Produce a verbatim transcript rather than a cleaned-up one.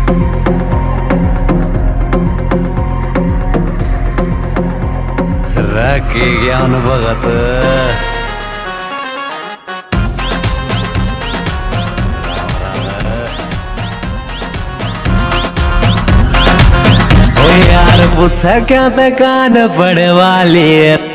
रखी ज्ञान भगत यार पूछा क्या तकान पड़े वाली है